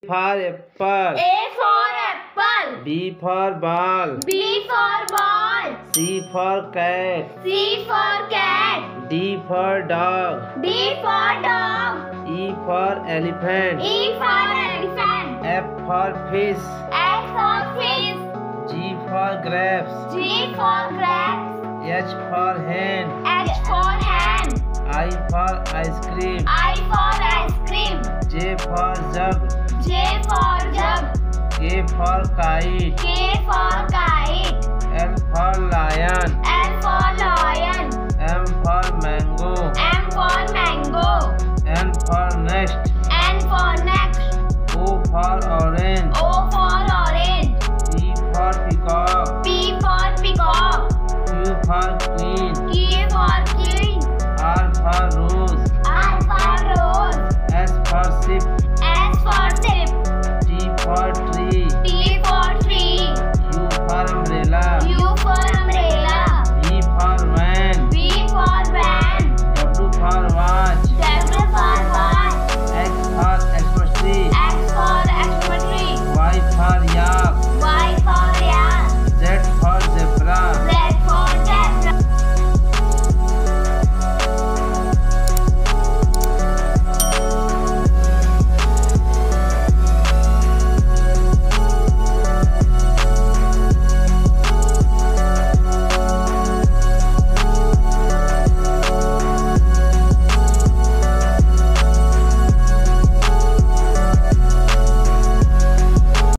for apple. A for apple. B for ball. B for ball. C for cat. C for cat. D for dog. D for dog. E for elephant. E for elephant. F for fish. F for fish. G for grapes. G for grapes. H for hen. H for hen. I for ice cream. I for ice cream. J for jug. J for jug. K for kite. K for kite. L for lion. L for lion.